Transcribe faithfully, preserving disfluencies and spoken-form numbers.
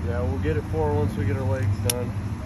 Yeah, we'll get it for her once we get her legs done.